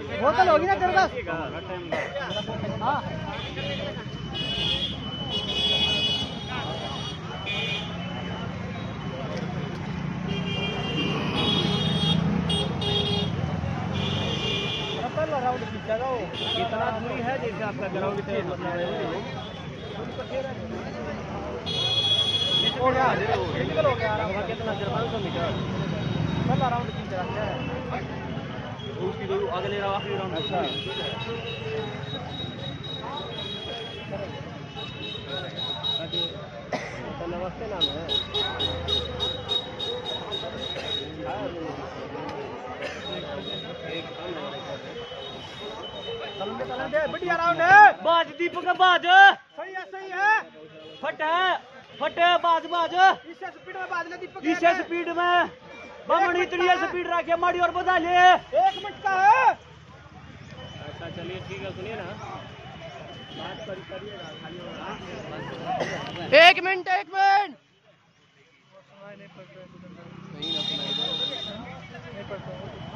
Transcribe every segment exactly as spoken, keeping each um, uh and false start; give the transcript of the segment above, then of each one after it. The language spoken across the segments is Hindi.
बोतल होगी ना तेरे पास? हाँ पहला राउंड खींचेगा वो। कितना दूरी है जैसे आपका ग्राउंड से मतलब हो गया फिजिकल हो गया आराम। कितना पाँच सौ मीटर पहला राउंड खींच रहा है उसकी दो अगले आखिरी राउंड। अच्छा नमस्ते नाम है बढ़िया राउंड है। बाज दीपक बाज सही है सही है। फट है फट है बाज बाज इसे स्पीड में बाज ले दीपक इसे स्पीड में बमन इतनी स्पीड रखे माड़ी और बता ले एक मिनट का है। अच्छा चलिए ठीक है सुनिए ना बात करिएगा खाली एक मिनट एक मिनट नहीं ना सुनाई दो नहीं पड़ता।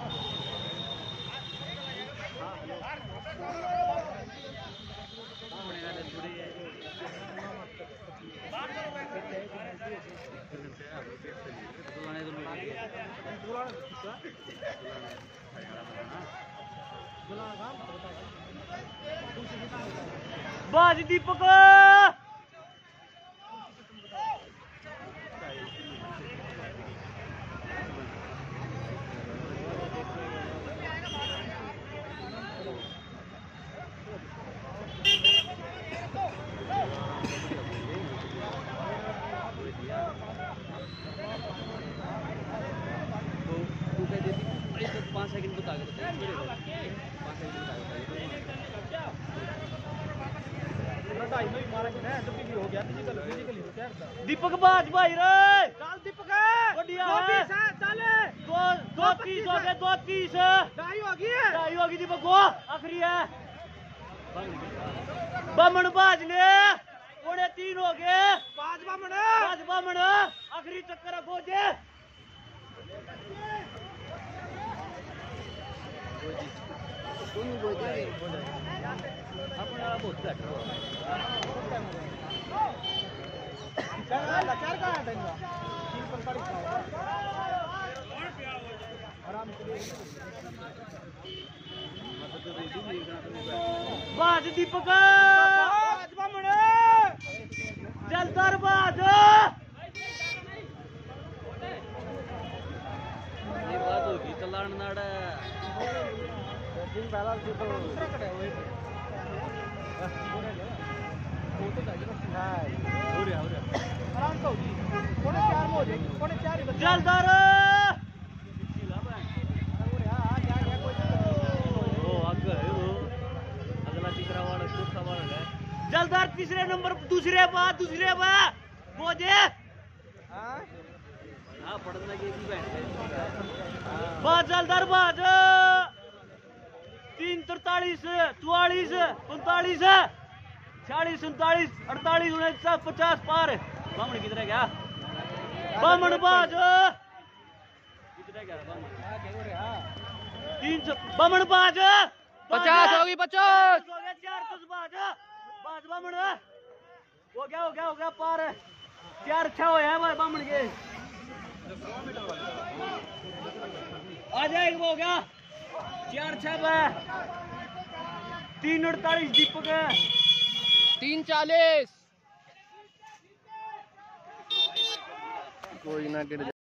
बाज दीपक पाँच सेकंड बता के पाँच सेकंड दीपक बाज भाई रे चल दीपक बढ़िया है चल दो दो तीस हो गए दो तीस ढाई होगी ढाई होगी दीपक वो आखिरी है। बमन बाज ने पौने तीन हो गए पांच बमन पांच बमन आखिरी चक्कर है गोजे अपना बहुत घट चार का बाज दीपक जलदार बाज ये बात होगी चलान नाड़ा दिन पहला तो दूसरा कटा हुआ है वो तो जाएगा ना हो रहा हो रहा आराम से होगी पौने चार में हो जाएगी पौने चार जलदार जलदार तीसरे नंबर दूसरे बात दूसरे बात बोझे हाँ पढ़ना की बात जलदार बात तीन तरतालीस चौवालीस उनतालीस छियालीस उनतालीस अड़तालीस उन्नीस पचास पार बामण कितने क्या बामण बाज कितने क्या तीन सौ बामण बाज पचास होगी पचास हो गया चार सौ बाज बाज बामण हो गया हो गया हो गया पार चार छह हो है बामण के आ जाएगा हो गया चार छह तीन अड़तालीस दीपक तीन चालीस कोई ना